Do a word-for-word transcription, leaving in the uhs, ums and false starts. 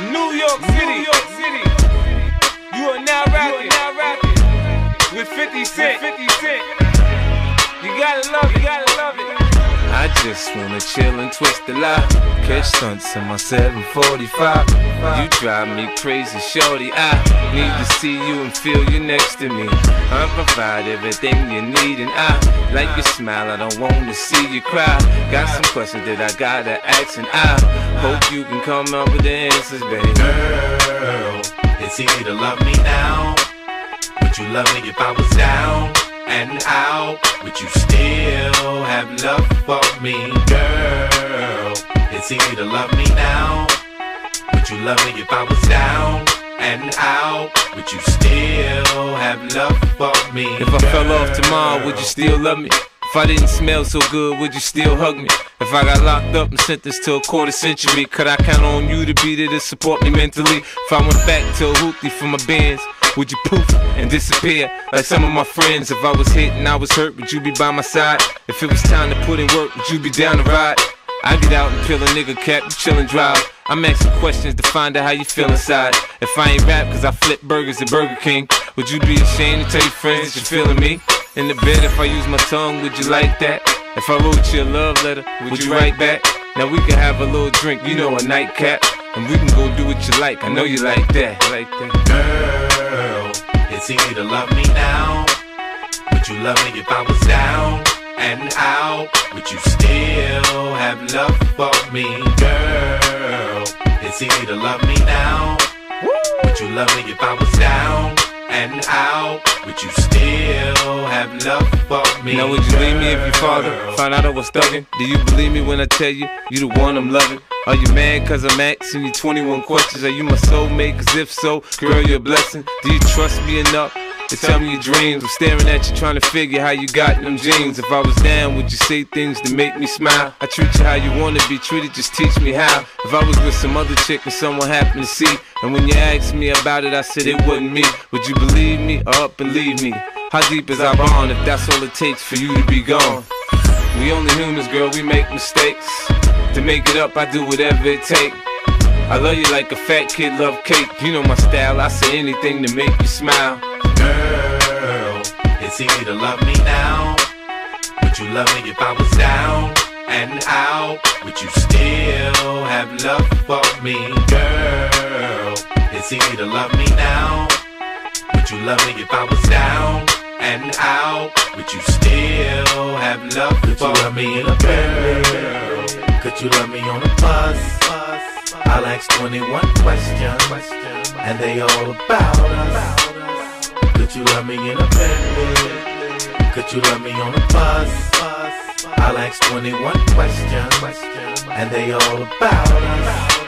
New York City. New York City. You are now rapping, now rapping with fifty Cent. fifty Cent. You gotta love it, you gotta love it. I just wanna chill and twist the lie. Catch stunts in my seven forty-five. You drive me crazy, shorty. I need to see you and feel you next to me. I provide everything you need, and I like your smile. I don't wanna see you cry. Got some questions that I gotta ask, and I hope you can come up with the answers, baby. Girl, it's easy to love me now. Would you love me if I was down and out? Would you still have love for me? Girl, it's easy to love me now. Would you love me if I was down and out? Would you still have love for me? If I fell off tomorrow, would you still love me? If I didn't smell so good, would you still hug me? If I got locked up and sentenced to a quarter century, could I count on you to be there to support me mentally? If I went back to a hoopty for my bands, would you poof and disappear like some of my friends? If I was hit and I was hurt, would you be by my side? If it was time to put in work, would you be down to ride? I get out and peel a nigga cap, you chill and drive. I'm asking questions to find out how you feel inside. If I ain't rap cause I flip burgers at Burger King, would you be ashamed to tell your friends that you're feeling me? In the bed, if I use my tongue, would you like that? If I wrote you a love letter, would you write back? Now we can have a little drink, you know, a nightcap, and we can go do what you like. I know you like that, like that. Girl, it's easy to love me now. Would you love me if I was down and out? Would you still have love for me? Girl, it's easy to love me now. Would you love me if I was down and out? Would you still have love for me? Now would you leave me if your father found out I was thugging? Do you believe me when I tell you, you the one I'm loving? Are you mad cause I'm asking you twenty-one questions? Are you my soulmate? Cause if so, girl, you're a blessing. Do you trust me enough to tell me your dreams? I'm staring at you trying to figure how you got them jeans. If I was down, would you say things to make me smile? I treat you how you wanna be treated, just teach me how. If I was with some other chick and someone happened to see, and when you asked me about it, I said it wasn't me, would you believe me or up and leave me? How deep is our bond if that's all it takes for you to be gone? We only humans, girl, we make mistakes. To make it up, I do whatever it takes. I love you like a fat kid love cake. You know my style, I say anything to make you smile. Girl, it's easy to love me now. Would you love me if I was down and out? Would you still have love for me? Girl, it's easy to love me now. Would you love me if I was down and out? Would you still have love for me? Could you love me in a Bentley? Could you love me on a bus? I'll ask twenty-one questions, and they all about us. Could you love me in a Bentley? Could you love me on a bus? I'll ask twenty-one questions, and they all about us.